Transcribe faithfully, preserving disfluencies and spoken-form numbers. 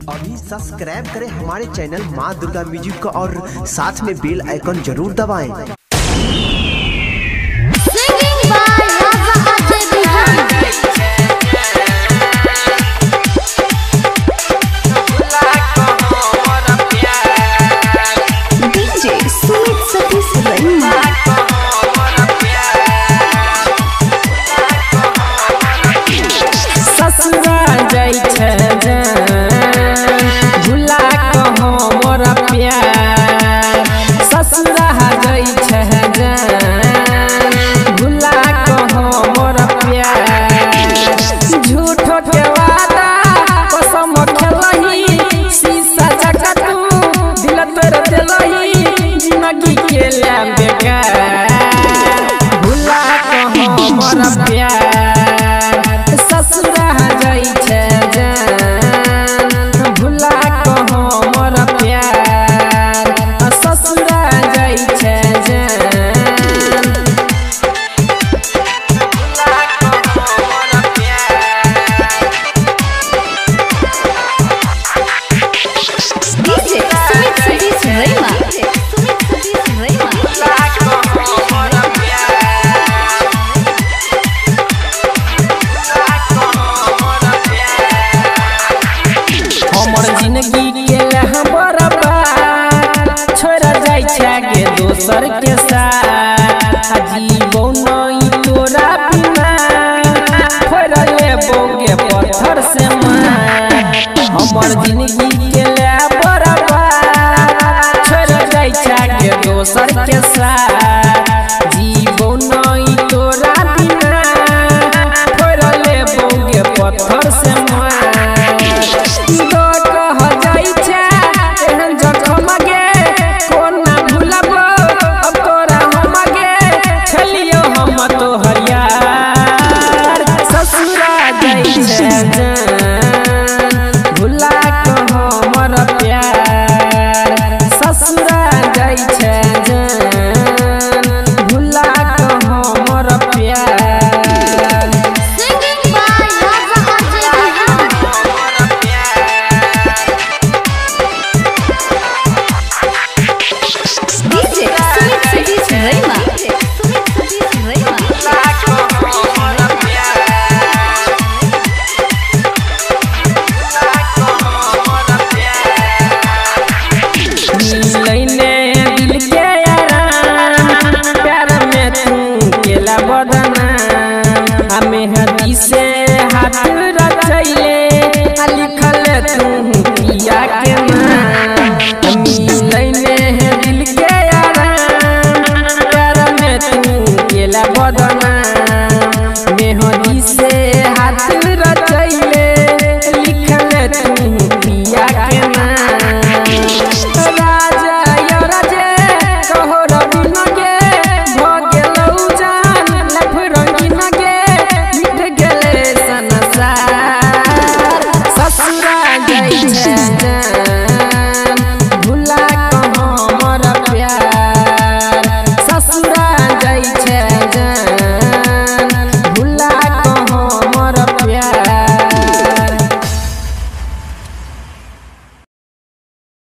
अभी सब्सक्राइब करें हमारे चैनल माँ दुर्गा म्यूजिक को और साथ में बेल आइकन जरूर दबाएं। जिंदगी के लहा बर्बाद छोड़ा जाय छे दोसर के साथ जीवन ई तोरा बिना फोड़ लेबो गे पत्थर से मार हमर जिंदगी